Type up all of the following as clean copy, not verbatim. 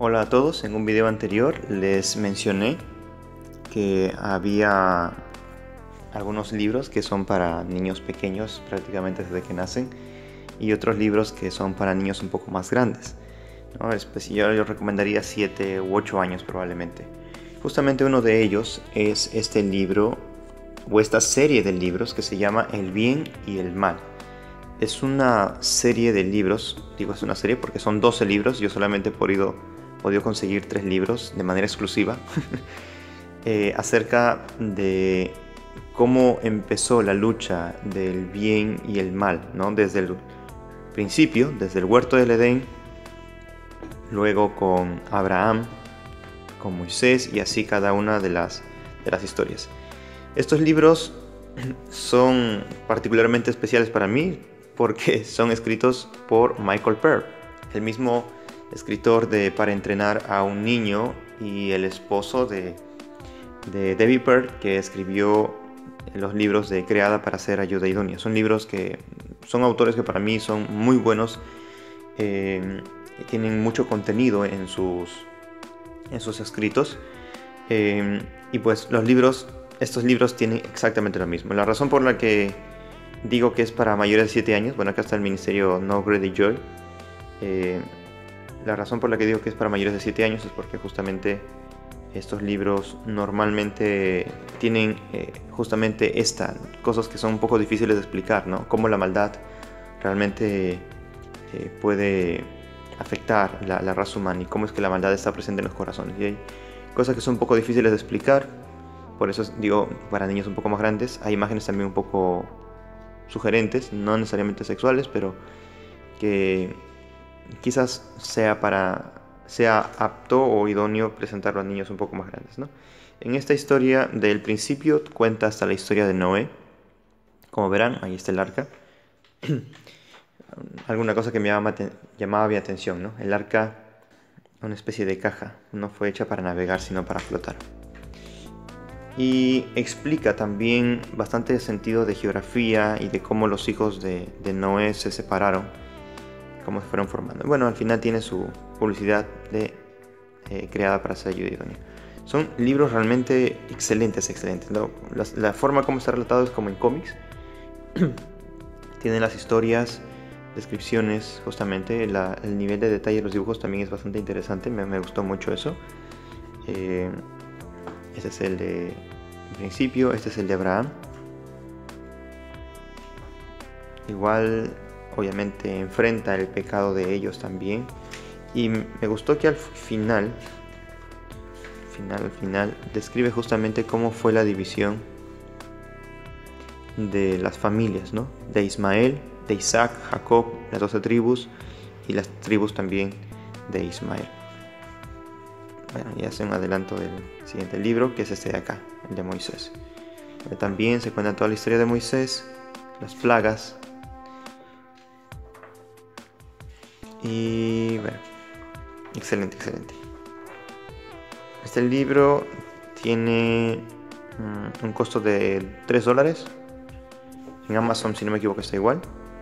Hola a todos, en un video anterior les mencioné que había algunos libros que son para niños pequeños prácticamente desde que nacen y otros libros que son para niños un poco más grandes, ¿no? Pues yo recomendaría 7 u 8 años probablemente. Justamente uno de ellos es este libro o esta serie de libros que se llama El bien y el mal. Es una serie de libros, digo es una serie porque son 12 libros, yo solamente he podido conseguir 3 libros de manera exclusiva acerca de cómo empezó la lucha del bien y el mal, ¿no? Desde el principio, desde el huerto del Edén, luego con Abraham, con Moisés y así cada una de las historias. Estos libros son particularmente especiales para mí porque son escritos por Michael Pearl, el mismo escritor de Para entrenar a un niño y el esposo de Debbie Pearl, que escribió los libros de Creada para ser ayuda idónea. Son libros que son autores que para mí son muy buenos, tienen mucho contenido en sus escritos, y pues estos libros tienen exactamente lo mismo. La razón por la que digo que es para mayores de 7 años, bueno, acá está el ministerio No Greedy Joy, la razón por la que digo que es para mayores de 7 años es porque justamente estos libros normalmente tienen justamente estas cosas que son un poco difíciles de explicar, ¿no? Cómo la maldad realmente puede afectar la raza humana y cómo es que la maldad está presente en los corazones. Y hay cosas que son un poco difíciles de explicar, por eso digo para niños un poco más grandes. Hay imágenes también un poco sugerentes, no necesariamente sexuales, pero que quizás sea apto o idóneo presentarlo a niños un poco más grandes, ¿no? En esta historia del principio cuenta hasta la historia de Noé. Como verán, ahí está el arca. Alguna cosa que me llamaba mi atención, ¿no? El arca, una especie de caja, no fue hecha para navegar, sino para flotar. Y explica también bastante sentido de geografía y de cómo los hijos de Noé se separaron, cómo se fueron formando. Bueno, al final tiene su publicidad de Creada para ser ayuda idónea. Son libros realmente excelentes. ¿No? La forma como está relatado es como en cómics. Tienen las historias, descripciones, justamente el nivel de detalle de los dibujos también es bastante interesante. Me gustó mucho eso. Este es el de principio, este es el de Abraham. Igual, obviamente, enfrenta el pecado de ellos también. Y me gustó que al final describe justamente cómo fue la división de las familias, ¿no? De Ismael, de Isaac, Jacob, las 12 tribus y las tribus también de Ismael. Bueno, ya hace un adelanto del siguiente libro, que es este de acá, el de Moisés. Pero también se cuenta toda la historia de Moisés, las plagas. Y bueno, excelente. Este libro tiene un costo de $3. En Amazon, si no me equivoco, está igual.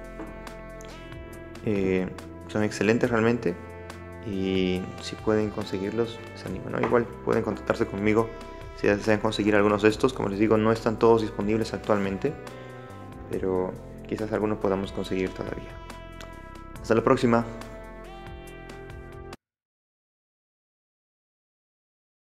Son excelentes realmente. Y si pueden conseguirlos, se animan, ¿no? Igual pueden contactarse conmigo si desean conseguir algunos de estos. Como les digo, no están todos disponibles actualmente, pero quizás algunos podamos conseguir todavía. Hasta la próxima.